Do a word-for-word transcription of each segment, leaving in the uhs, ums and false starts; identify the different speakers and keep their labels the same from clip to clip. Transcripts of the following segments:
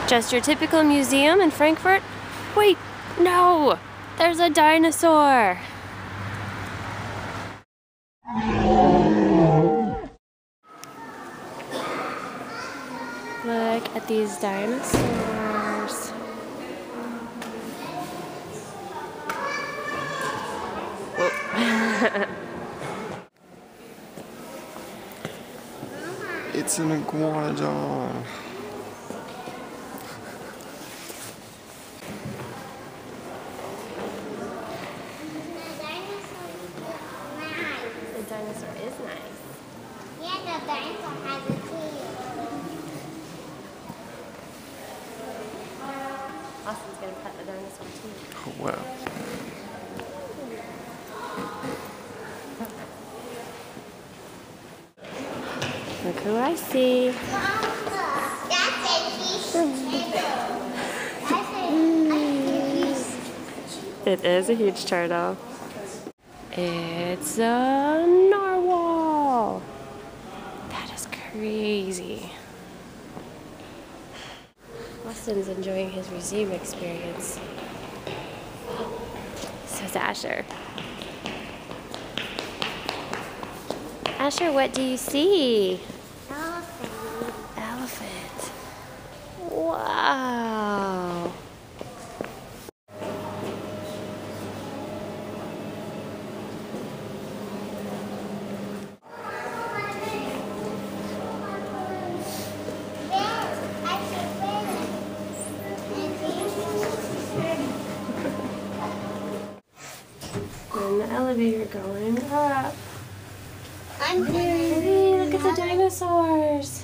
Speaker 1: Just your typical museum in Frankfurt? Wait, no! There's a dinosaur! Look at these dinosaurs.
Speaker 2: It's an iguanodon.
Speaker 1: The dinosaur is nice.
Speaker 3: Yeah, the dinosaur has a tail.
Speaker 1: Austin's gonna pet the dinosaur too.
Speaker 2: Oh, wow.
Speaker 1: Look who I see.
Speaker 3: That's a fish tail. That's a fish.
Speaker 1: It is a huge turtle. It's a narwhal. That is crazy. Austin's enjoying his museum experience. Says Asher. Asher, what do you see?
Speaker 3: Elephant.
Speaker 1: Elephant. Wow. And the elevator going up.
Speaker 3: I'm
Speaker 1: Hey, look at the dinosaurs.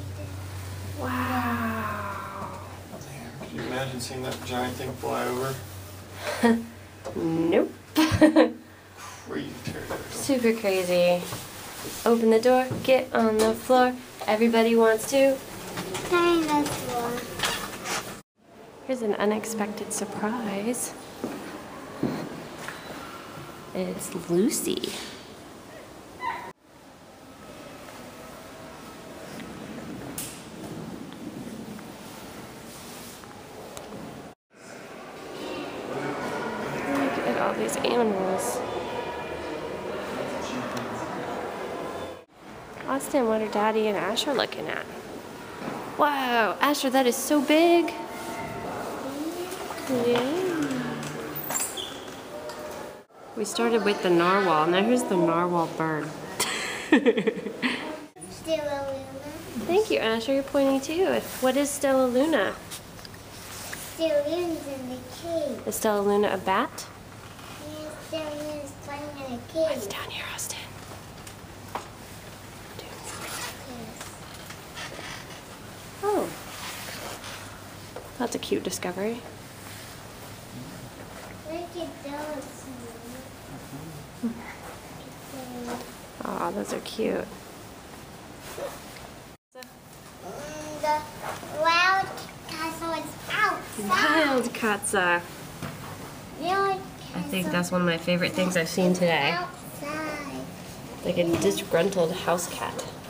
Speaker 1: Wow.
Speaker 2: Can you imagine seeing that giant thing fly over?
Speaker 1: Nope.
Speaker 2: Crazy pterodactyl.
Speaker 1: Super crazy. Open the door, get on the floor. Everybody wants to.
Speaker 3: dinosaur.
Speaker 1: Here's an unexpected surprise. It's Lucy. Look at all these animals. Austin, what are Daddy and Asher looking at? Wow, Asher, that is so big. Yeah. We started with the narwhal. Now here's the narwhal bird.
Speaker 3: Stella Luna.
Speaker 1: Thank you, Asher. You're pointing too. What is Stella Luna?
Speaker 3: Stella Luna's in the cave.
Speaker 1: Is Stella Luna a bat?
Speaker 3: Yeah, Stella Luna's playing in a cave.
Speaker 1: It's down here, Austin. Oh. That's a cute discovery.
Speaker 3: Look at those.
Speaker 1: Oh, those are cute.
Speaker 3: The wild castle is outside.
Speaker 1: Wild Katza.
Speaker 3: Wild
Speaker 1: I think that's one of my favorite things I've seen today.
Speaker 3: outside.
Speaker 1: Like a disgruntled house cat.